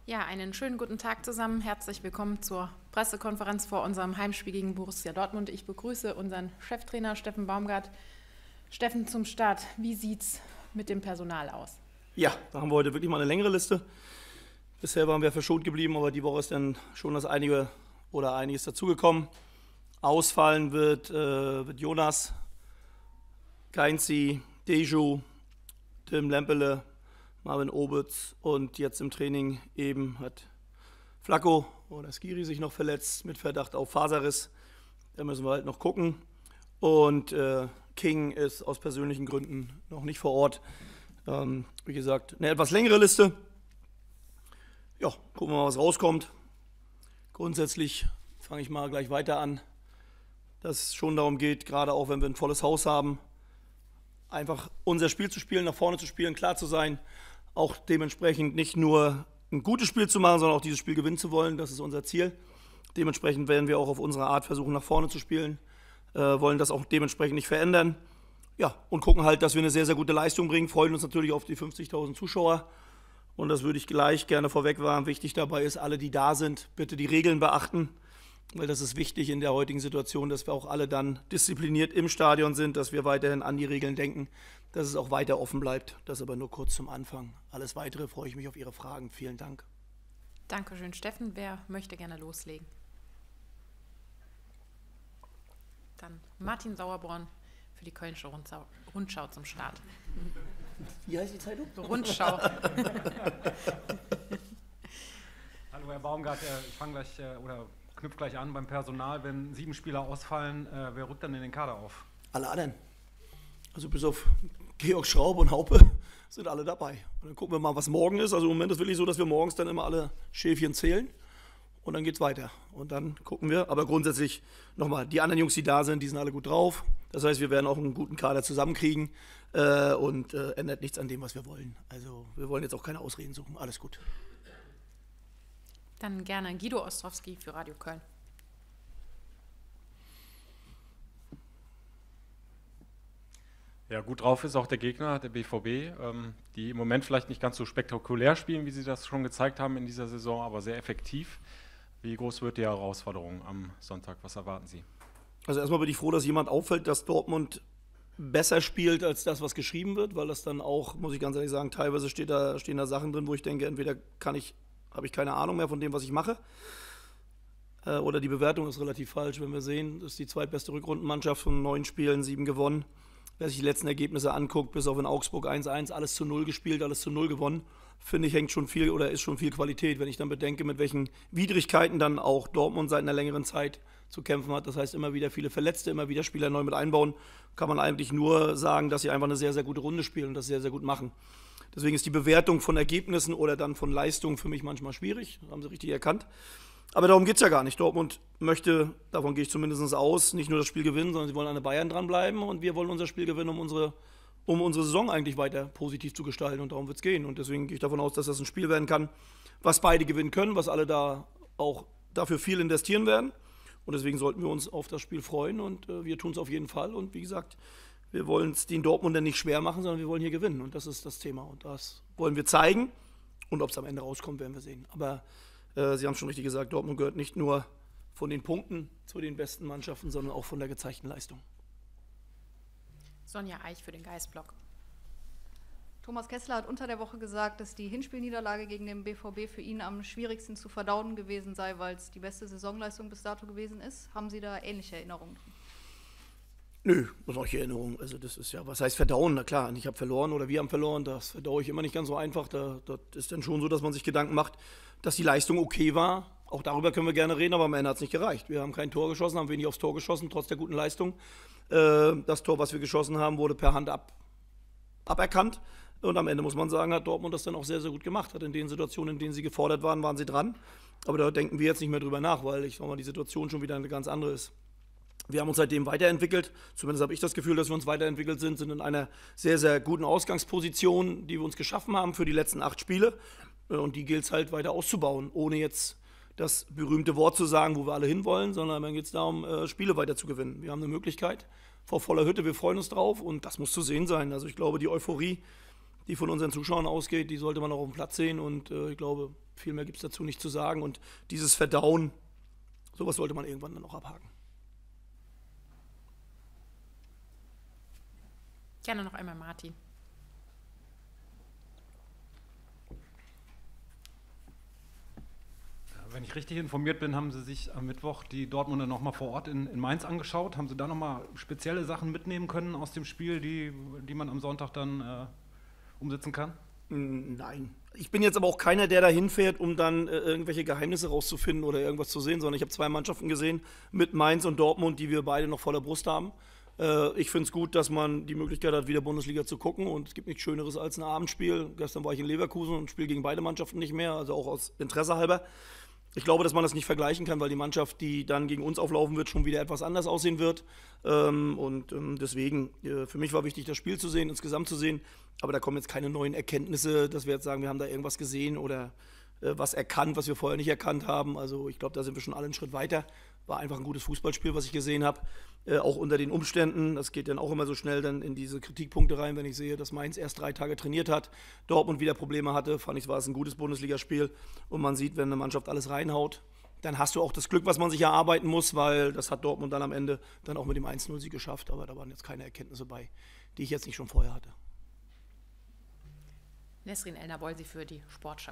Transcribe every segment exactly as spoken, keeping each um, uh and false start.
Ja, einen schönen guten Tag zusammen. Herzlich willkommen zur Pressekonferenz vor unserem Heimspiel gegen Borussia Dortmund. Ich begrüße unseren Cheftrainer Steffen Baumgart. Steffen, zum Start, wie sieht's mit dem Personal aus? Ja, da haben wir heute wirklich mal eine längere Liste. Bisher waren wir verschont geblieben, aber die Woche ist dann schon das einige oder einiges dazugekommen. Ausfallen wird, äh, wird Jonas, Keinzi, Deju, Tim Lempele, Marvin Obitz und jetzt im Training eben hat Flacco oder Skiri sich noch verletzt mit Verdacht auf Faserriss. Da müssen wir halt noch gucken. Und äh, King ist aus persönlichen Gründen noch nicht vor Ort. Ähm, wie gesagt, eine etwas längere Liste. Ja, gucken wir mal, was rauskommt. Grundsätzlich fange ich mal gleich weiter an, dass es schon darum geht, gerade auch wenn wir ein volles Haus haben, einfach unser Spiel zu spielen, nach vorne zu spielen, klar zu sein, auch dementsprechend nicht nur ein gutes Spiel zu machen, sondern auch dieses Spiel gewinnen zu wollen. Das ist unser Ziel. Dementsprechend werden wir auch auf unsere Art versuchen, nach vorne zu spielen, äh, wollen das auch dementsprechend nicht verändern. Ja, und gucken halt, dass wir eine sehr, sehr gute Leistung bringen, freuen uns natürlich auf die fünfzigtausend Zuschauer. Und das würde ich gleich gerne vorweg warnen. Wichtig dabei ist, alle, die da sind, bitte die Regeln beachten, weil das ist wichtig in der heutigen Situation, dass wir auch alle dann diszipliniert im Stadion sind, dass wir weiterhin an die Regeln denken, dass es auch weiter offen bleibt. Das aber nur kurz zum Anfang. Alles Weitere freue ich mich auf Ihre Fragen. Vielen Dank. Dankeschön, Steffen. Wer möchte gerne loslegen? Dann Martin Sauerborn für die Kölnische Rundschau, Rundschau zum Start. Wie heißt die Zeitung? Rundschau. Hallo Herr Baumgart, ich fange gleich äh, oder knüpfe gleich an beim Personal. Wenn sieben Spieler ausfallen, äh, wer rückt dann in den Kader auf? Alle anderen. Also bis auf Georg Schraub und Haupe sind alle dabei. Und dann gucken wir mal, was morgen ist. Also im Moment ist es wirklich so, dass wir morgens dann immer alle Schäfchen zählen und dann geht's weiter. Und dann gucken wir. Aber grundsätzlich nochmal, die anderen Jungs, die da sind, die sind alle gut drauf. Das heißt, wir werden auch einen guten Kader zusammenkriegen äh, und äh, ändert nichts an dem, was wir wollen. Also wir wollen jetzt auch keine Ausreden suchen. Alles gut. Dann gerne Guido Ostrowski für Radio Köln. Ja, gut drauf ist auch der Gegner, der B V B, ähm, die im Moment vielleicht nicht ganz so spektakulär spielen, wie sie das schon gezeigt haben in dieser Saison, aber sehr effektiv. Wie groß wird die Herausforderung am Sonntag? Was erwarten Sie? Also erstmal bin ich froh, dass jemand auffällt, dass Dortmund besser spielt als das, was geschrieben wird, weil das dann auch, muss ich ganz ehrlich sagen, teilweise steht da, stehen da Sachen drin, wo ich denke, entweder kann ich, habe ich keine Ahnung mehr von dem, was ich mache, äh, oder die Bewertung ist relativ falsch, wenn wir sehen, das ist die zweitbeste Rückrundenmannschaft von neun Spielen, sieben gewonnen. Wer sich die letzten Ergebnisse anguckt, bis auf in Augsburg eins eins, alles zu null gespielt, alles zu null gewonnen, finde ich, hängt schon viel oder ist schon viel Qualität, wenn ich dann bedenke, mit welchen Widrigkeiten dann auch Dortmund seit einer längeren Zeit zu kämpfen hat. Das heißt, immer wieder viele Verletzte, immer wieder Spieler neu mit einbauen, kann man eigentlich nur sagen, dass sie einfach eine sehr, sehr gute Runde spielen und das sehr, sehr gut machen. Deswegen ist die Bewertung von Ergebnissen oder dann von Leistungen für mich manchmal schwierig, das haben Sie richtig erkannt. Aber darum geht es ja gar nicht. Dortmund möchte, davon gehe ich zumindest aus, nicht nur das Spiel gewinnen, sondern sie wollen an den Bayern dranbleiben und wir wollen unser Spiel gewinnen, um unsere, um unsere Saison eigentlich weiter positiv zu gestalten und darum wird es gehen. Und deswegen gehe ich davon aus, dass das ein Spiel werden kann, was beide gewinnen können, was alle da auch dafür viel investieren werden. Und deswegen sollten wir uns auf das Spiel freuen und äh, wir tun es auf jeden Fall. Und wie gesagt, wir wollen es den Dortmundern nicht schwer machen, sondern wir wollen hier gewinnen. Und das ist das Thema. Und das wollen wir zeigen. Und ob es am Ende rauskommt, werden wir sehen. Aber äh, Sie haben schon richtig gesagt, Dortmund gehört nicht nur von den Punkten zu den besten Mannschaften, sondern auch von der gezeigten Leistung. Sonja Eich für den Geistblock. Thomas Kessler hat unter der Woche gesagt, dass die Hinspielniederlage gegen den B V B für ihn am schwierigsten zu verdauen gewesen sei, weil es die beste Saisonleistung bis dato gewesen ist. Haben Sie da ähnliche Erinnerungen? Nö, solche Erinnerungen. Also das ist ja, was heißt verdauen? Na klar, ich habe verloren oder wir haben verloren, das verdaue ich immer nicht ganz so einfach. Da, das ist dann schon so, dass man sich Gedanken macht, dass die Leistung okay war. Auch darüber können wir gerne reden, aber am Ende hat es nicht gereicht. Wir haben kein Tor geschossen, haben wenig aufs Tor geschossen, trotz der guten Leistung. Das Tor, was wir geschossen haben, wurde per Hand ab, aberkannt. Und am Ende muss man sagen, hat Dortmund das dann auch sehr, sehr gut gemacht. Hat in den Situationen, in denen sie gefordert waren, waren sie dran. Aber da denken wir jetzt nicht mehr drüber nach, weil ich sag mal, die Situation schon wieder eine ganz andere ist. Wir haben uns seitdem weiterentwickelt. Zumindest habe ich das Gefühl, dass wir uns weiterentwickelt sind, sind in einer sehr, sehr guten Ausgangsposition, die wir uns geschaffen haben für die letzten acht Spiele. Und die gilt es halt weiter auszubauen, ohne jetzt das berühmte Wort zu sagen, wo wir alle hinwollen, sondern dann geht es darum, Spiele weiter zu gewinnen. Wir haben eine Möglichkeit vor voller Hütte, wir freuen uns drauf und das muss zu sehen sein. Also ich glaube, die Euphorie, die von unseren Zuschauern ausgeht, die sollte man auch auf dem Platz sehen und äh, ich glaube, Viel mehr gibt es dazu nicht zu sagen. Und dieses Verdauen, sowas sollte man irgendwann dann auch abhaken. Gerne noch einmal Martin. Wenn ich richtig informiert bin, haben Sie sich am Mittwoch die Dortmunder nochmal vor Ort in, in Mainz angeschaut. Haben Sie da nochmal spezielle Sachen mitnehmen können aus dem Spiel, die, die man am Sonntag dann äh, umsetzen kann? Nein. Ich bin jetzt aber auch keiner, der da hinfährt, um dann äh, irgendwelche Geheimnisse rauszufinden oder irgendwas zu sehen, sondern ich habe zwei Mannschaften gesehen, mit Mainz und Dortmund, die wir beide noch voller Brust haben. Äh, ich finde es gut, dass man die Möglichkeit hat, wieder Bundesliga zu gucken, und es gibt nichts Schöneres als ein Abendspiel. Gestern war ich in Leverkusen und spiele gegen beide Mannschaften nicht mehr, also auch aus Interesse halber. Ich glaube, dass man das nicht vergleichen kann, weil die Mannschaft, die dann gegen uns auflaufen wird, schon wieder etwas anders aussehen wird. Ähm, und ähm, deswegen, äh, für mich war wichtig, das Spiel zu sehen, insgesamt zu sehen. Aber da kommen jetzt keine neuen Erkenntnisse, dass wir jetzt sagen, wir haben da irgendwas gesehen oder äh, was erkannt, was wir vorher nicht erkannt haben. Also ich glaube, da sind wir schon alle einen Schritt weiter. War einfach ein gutes Fußballspiel, was ich gesehen habe. Äh, auch unter den Umständen. Das geht dann auch immer so schnell dann in diese Kritikpunkte rein, wenn ich sehe, dass Mainz erst drei Tage trainiert hat, Dortmund wieder Probleme hatte. Fand ich, war es ein gutes Bundesligaspiel. Und man sieht, wenn eine Mannschaft alles reinhaut, dann hast du auch das Glück, was man sich erarbeiten muss, weil das hat Dortmund dann am Ende dann auch mit dem eins null Sieg geschafft. Aber da waren jetzt keine Erkenntnisse bei, die ich jetzt nicht schon vorher hatte. Nesrin Elner-Bolsi für die Sportschau.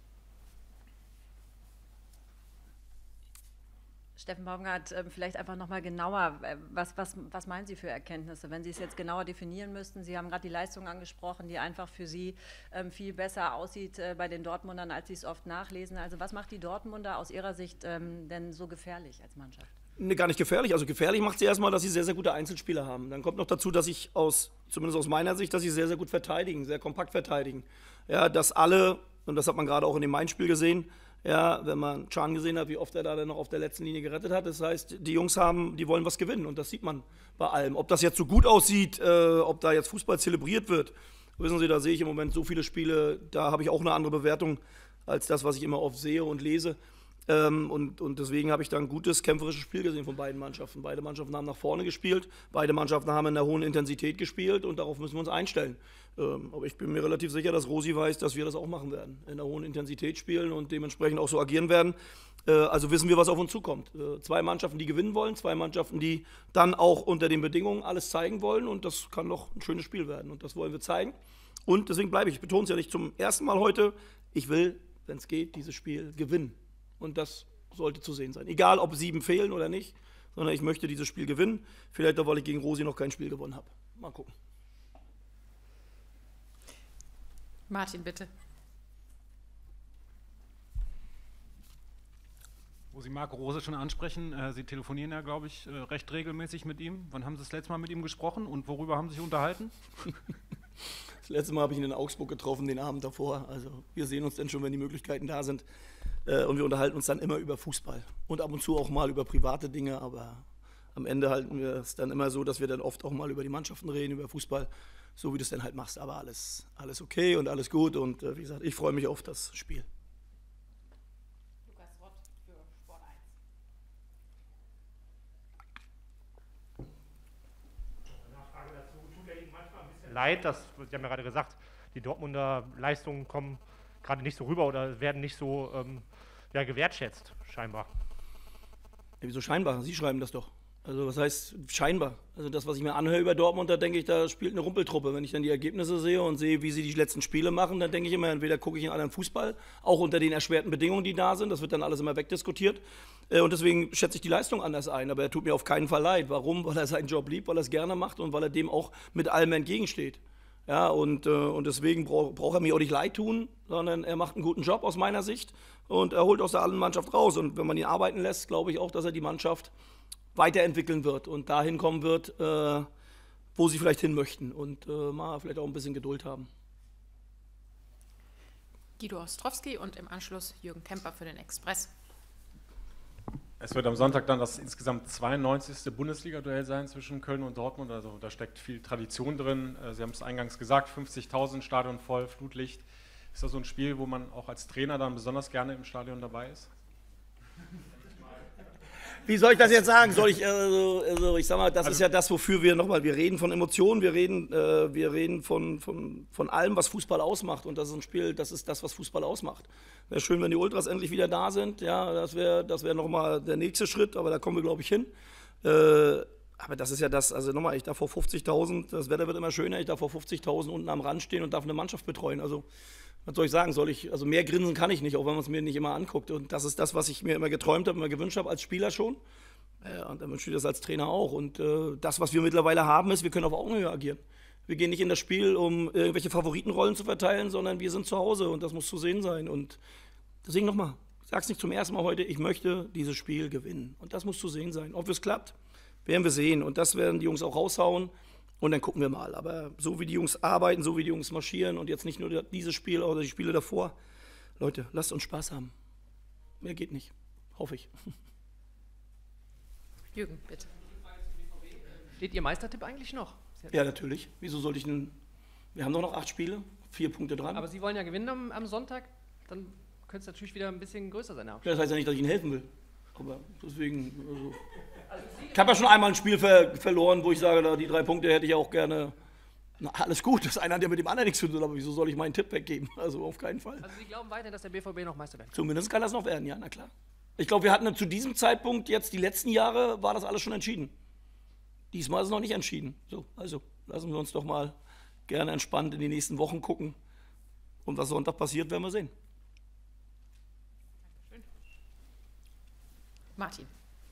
Steffen Baumgart, vielleicht einfach nochmal genauer, was, was, was meinen Sie für Erkenntnisse, wenn Sie es jetzt genauer definieren müssten? Sie haben gerade die Leistung angesprochen, die einfach für Sie ähm, viel besser aussieht äh, bei den Dortmundern, als Sie es oft nachlesen. Also was macht die Dortmunder aus Ihrer Sicht ähm, denn so gefährlich als Mannschaft? Nee, gar nicht gefährlich. Also gefährlich macht sie erstmal, dass sie sehr, sehr gute Einzelspieler haben. Dann kommt noch dazu, dass ich aus, zumindest aus meiner Sicht, dass sie sehr, sehr gut verteidigen, sehr kompakt verteidigen. Ja, dass alle, und das hat man gerade auch in dem Main-Spiel gesehen, ja, wenn man Can gesehen hat, wie oft er da dann noch auf der letzten Linie gerettet hat. Das heißt, die Jungs haben, die wollen was gewinnen, und das sieht man bei allem. Ob das jetzt so gut aussieht, äh, ob da jetzt Fußball zelebriert wird, wissen Sie, da sehe ich im Moment so viele Spiele, da habe ich auch eine andere Bewertung als das, was ich immer oft sehe und lese. Ähm, und, und deswegen habe ich da ein gutes kämpferisches Spiel gesehen von beiden Mannschaften. Beide Mannschaften haben nach vorne gespielt, beide Mannschaften haben in einer hohen Intensität gespielt, und darauf müssen wir uns einstellen. Ähm, aber ich bin mir relativ sicher, dass Rosi weiß, dass wir das auch machen werden. In einer hohen Intensität spielen und dementsprechend auch so agieren werden. Äh, also wissen wir, was auf uns zukommt. Äh, zwei Mannschaften, die gewinnen wollen, zwei Mannschaften, die dann auch unter den Bedingungen alles zeigen wollen, und das kann doch ein schönes Spiel werden, und das wollen wir zeigen. Und deswegen bleibe ich, ich betone es ja nicht zum ersten Mal heute, ich will, wenn es geht, dieses Spiel gewinnen. Und das sollte zu sehen sein. Egal, ob sieben fehlen oder nicht, sondern ich möchte dieses Spiel gewinnen. Vielleicht auch, weil ich gegen Rosi noch kein Spiel gewonnen habe. Mal gucken. Martin, bitte. Wo Sie Marco Rose schon ansprechen, äh, Sie telefonieren ja, glaube ich, äh, recht regelmäßig mit ihm. Wann haben Sie das letzte Mal mit ihm gesprochen und worüber haben Sie sich unterhalten? Das letzte Mal habe ich ihn in Augsburg getroffen, den Abend davor. Also wir sehen uns dann schon, wenn die Möglichkeiten da sind. Äh, und wir unterhalten uns dann immer über Fußball. Und ab und zu auch mal über private Dinge. Aber am Ende halten wir es dann immer so, dass wir dann oft auch mal über die Mannschaften reden, über Fußball. So wie du es dann halt machst. Aber alles, alles okay und alles gut. Und äh, wie gesagt, ich freue mich auf das Spiel. Lukas Rott für Sport eins. Nachfrage dazu. Tut ja Ihnen manchmal ein bisschen leid, dass, Sie haben ja gerade gesagt, die Dortmunder Leistungen kommen gerade nicht so rüber oder werden nicht so ähm, ja, gewertschätzt, scheinbar. Ja, wieso scheinbar? Sie schreiben das doch. Also was heißt scheinbar? Also das, was ich mir anhöre über Dortmund, da denke ich, da spielt eine Rumpeltruppe. Wenn ich dann die Ergebnisse sehe und sehe, wie sie die letzten Spiele machen, dann denke ich immer, entweder gucke ich in anderen Fußball, auch unter den erschwerten Bedingungen, die da sind. Das wird dann alles immer wegdiskutiert. Und deswegen schätze ich die Leistung anders ein. Aber er tut mir auf keinen Fall leid. Warum? Weil er seinen Job liebt, weil er es gerne macht und weil er dem auch mit allem entgegensteht. Ja, und, äh, und deswegen braucht brauch er mir auch nicht leid tun, sondern er macht einen guten Job aus meiner Sicht und er holt aus der allen Mannschaft raus. Und wenn man ihn arbeiten lässt, glaube ich auch, dass er die Mannschaft weiterentwickeln wird und dahin kommen wird, äh, wo sie vielleicht hin möchten und äh, mal vielleicht auch ein bisschen Geduld haben. Guido Ostrowski und im Anschluss Jürgen Kemper für den Express. Es wird am Sonntag dann das insgesamt zweiundneunzigste Bundesliga-Duell sein zwischen Köln und Dortmund. Also da steckt viel Tradition drin. Sie haben es eingangs gesagt, fünfzigtausend, Stadion voll, Flutlicht. Ist das so ein Spiel, wo man auch als Trainer dann besonders gerne im Stadion dabei ist? Wie soll ich das jetzt sagen? Soll ich, also, also ich sag mal, das Also- ist ja das, wofür wir nochmal, wir reden von Emotionen, wir reden, äh, wir reden von, von, von allem, was Fußball ausmacht. Und das ist ein Spiel, das ist das, was Fußball ausmacht. Wäre schön, wenn die Ultras endlich wieder da sind. Ja, das wäre das wär nochmal der nächste Schritt, aber da kommen wir, glaube ich, hin. Äh, aber das ist ja das, also nochmal, ich darf vor fünfzigtausend, das Wetter wird immer schöner, ich darf vor fünfzigtausend unten am Rand stehen und darf eine Mannschaft betreuen. Also, was soll ich sagen? Soll ich, also mehr grinsen kann ich nicht, auch wenn man es mir nicht immer anguckt. Und das ist das, was ich mir immer geträumt habe, immer gewünscht habe als Spieler schon. Äh, und dann wünsche ich das als Trainer auch. Und äh, das, was wir mittlerweile haben, ist, wir können auf Augenhöhe agieren. Wir gehen nicht in das Spiel, um irgendwelche Favoritenrollen zu verteilen, sondern wir sind zu Hause und das muss zu sehen sein. Und deswegen nochmal, ich sage es nicht zum ersten Mal heute, ich möchte dieses Spiel gewinnen. Und das muss zu sehen sein. Ob es klappt, werden wir sehen. Und das werden die Jungs auch raushauen. Und dann gucken wir mal. Aber so wie die Jungs arbeiten, so wie die Jungs marschieren und jetzt nicht nur dieses Spiel oder die Spiele davor. Leute, lasst uns Spaß haben. Mehr geht nicht. Hoffe ich. Jürgen, bitte. Steht Ihr Meistertipp eigentlich noch? Ja, natürlich. Wieso sollte ich denn... Wir haben doch noch acht Spiele, vier Punkte dran. Aber Sie wollen ja gewinnen am, am Sonntag, dann könnte es natürlich wieder ein bisschen größer sein. Das heißt ja nicht, dass ich Ihnen helfen will. Aber deswegen... Also ich habe ja schon einmal ein Spiel ver verloren, wo ich sage, da die drei Punkte hätte ich auch gerne. Na, alles gut, das eine hat ja mit dem anderen nichts zu tun, aber wieso soll ich meinen Tipp weggeben? Also auf keinen Fall. Also Sie glauben weiter, dass der B V B noch Meister wird? Zumindest kann das noch werden, ja, na klar. Ich glaube, wir hatten zu diesem Zeitpunkt jetzt, die letzten Jahre, war das alles schon entschieden. Diesmal ist es noch nicht entschieden. So, also lassen wir uns doch mal gerne entspannt in die nächsten Wochen gucken. Und was Sonntag passiert, werden wir sehen. Martin.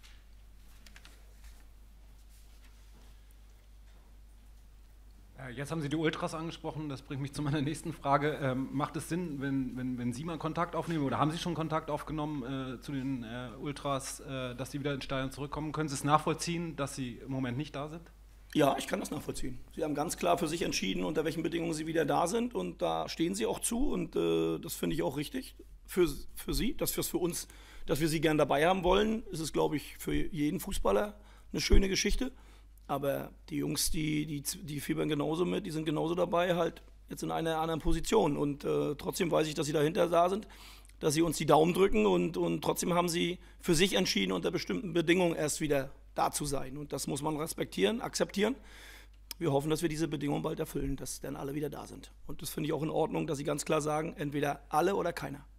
Jetzt haben Sie die Ultras angesprochen, das bringt mich zu meiner nächsten Frage. Ähm, macht es Sinn, wenn, wenn, wenn Sie mal Kontakt aufnehmen oder haben Sie schon Kontakt aufgenommen äh, zu den äh, Ultras, äh, dass Sie wieder ins Stadion zurückkommen? Können Sie es nachvollziehen, dass Sie im Moment nicht da sind? Ja, ich kann das nachvollziehen. Sie haben ganz klar für sich entschieden, unter welchen Bedingungen Sie wieder da sind und da stehen Sie auch zu und äh, das finde ich auch richtig für, für Sie, dass wir es für uns, dass wir Sie gern dabei haben wollen, ist es, glaube ich, für jeden Fußballer eine schöne Geschichte. Aber die Jungs, die, die, die fiebern genauso mit, die sind genauso dabei, halt jetzt in einer anderen Position. Und äh, trotzdem weiß ich, dass sie dahinter da sind, dass sie uns die Daumen drücken und, und trotzdem haben sie für sich entschieden, unter bestimmten Bedingungen erst wieder da zu sein. Und das muss man respektieren, akzeptieren. Wir hoffen, dass wir diese Bedingungen bald erfüllen, dass dann alle wieder da sind. Und das finde ich auch in Ordnung, dass sie ganz klar sagen, entweder alle oder keiner.